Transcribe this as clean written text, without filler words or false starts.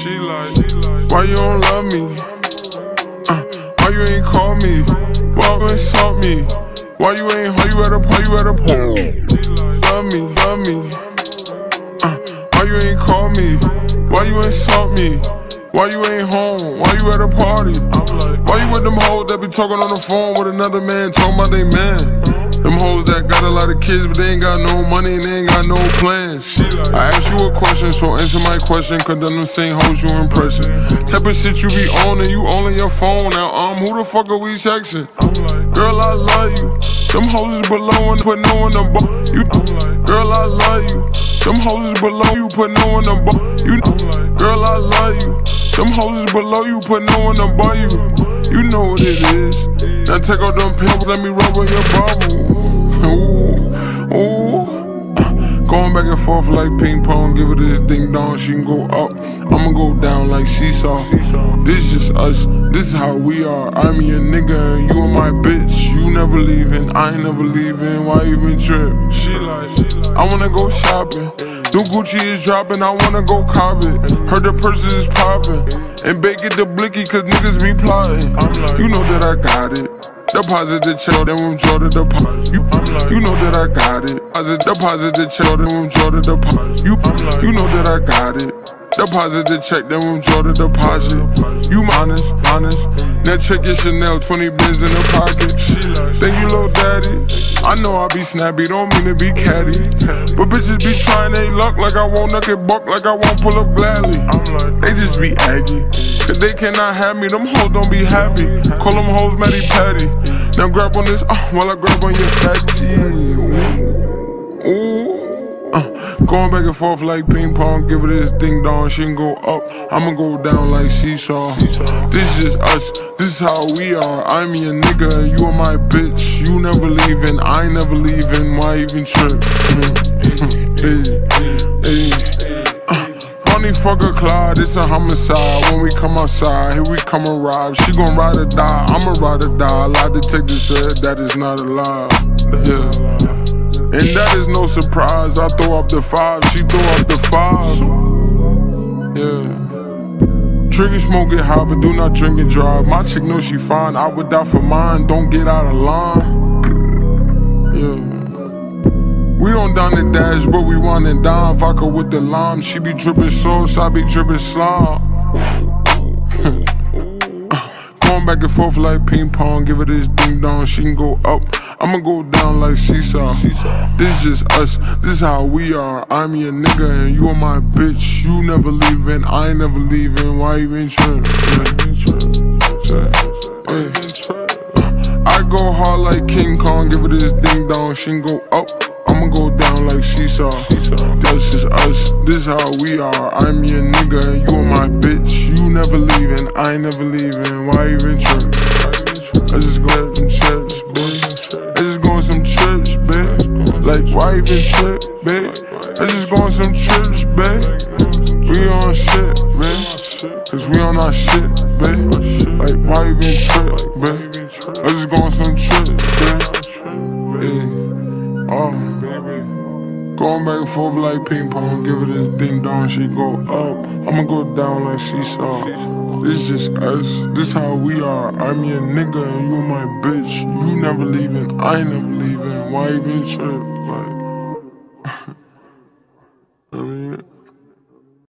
She like, why you don't love me? Why you ain't call me? Why you insult me? Why you ain't home? You at a party? Love me, love me. Why you ain't call me? Why you insult me? Why you ain't home? Why you at a party? Why you with them hoes that be talking on the phone with another man, talking about they man? Them hoes that got a lot of kids, but they ain't got no money and they ain't got no plans. I asked you a question, so answer my question, cause them same hoes you impressing. Type of shit you be on and you on your phone. Now, who the fuck are we texting? Girl, I love you. Them hoes is below and put no in the bar. Girl, I love you. Them hoes is below you, put no in the bar. Girl, I love you. Them hoes is below you, put no in the bar. You know what it is. Now take out them pills, let me rub on your bubble. Ooh, ooh. Going back and forth like ping pong, give her this ding dong, she can go up, I'ma go down like seesaw. This is just us, this is how we are. I'm your nigga and you are my bitch. You never leaving, I ain't never leaving. Why even trip? She like, I wanna go shopping. New Gucci is dropping, I wanna go cop it. Heard the purses is popping, and bake it the blicky cause niggas be plotting. You know that I got it. Deposit the check, then withdraw the deposit. You know that I got it. Deposit the check, then withdraw the deposit. You know that I got it. Deposit the check, then withdraw the deposit. You honest. Now check your Chanel, 20 bins in the pocket. Thank you, little daddy. I know I be snappy, don't mean to be catty. But bitches be trying they luck like I won't knock it buck, like I won't pull up gladly. They just be aggy, cause they cannot have me, them hoes don't be happy. Call them hoes Matty Patty. Now grab on this, while I grab on your fatty. Ooh. Going back and forth like ping pong, give her this ding dong, she can go up, I'ma go down like seesaw. This is just us, this is how we are. I'm your nigga and you are my bitch. You never leaving, I ain't never leaving. Why even trip? Money fuck a Clyde, it's a homicide. When we come outside, here we come arrive. She gon' ride or die, I'ma ride or die. Lie detector said that is not a lie. Yeah. And that is no surprise. I throw up the 5, she throw up the 5. Yeah. Drink and smoke, get high, but do not drink and drive. My chick knows she fine, I would die for mine. Don't get out of line. Yeah. We don't down the dash, but we run and dime. Vodka with the lime. She be dripping sauce, I be dripping slime. Going back and forth like ping pong, give her this ding dong, she can go up, I'ma go down like seesaw. This is just us, this is how we are. I'm your nigga and you are my bitch. You never leaving, I ain't never leaving. Why even trip? I go hard like King Kong, give her this ding dong, she can go up, I'ma go down like seesaw. This is us, this is how we are. I'm your nigga and you are my bitch. You never leaving, I ain't never leaving. Why even trip? I just go have some trips, babe. I just go on some trips, babe. Like, why even trip, babe? I just go on some trips, babe. We on shit, babe. Cause we on our shit, babe. Like, why even trip, babe? I just go on some trips, babe. Yeah. Going back and forth like ping pong, give her this ding dong, she go up, I'ma go down like seesaw. This is just us, this how we are. I'm your nigga and you my bitch. You never leaving, I ain't never leaving. Why even trip? Like,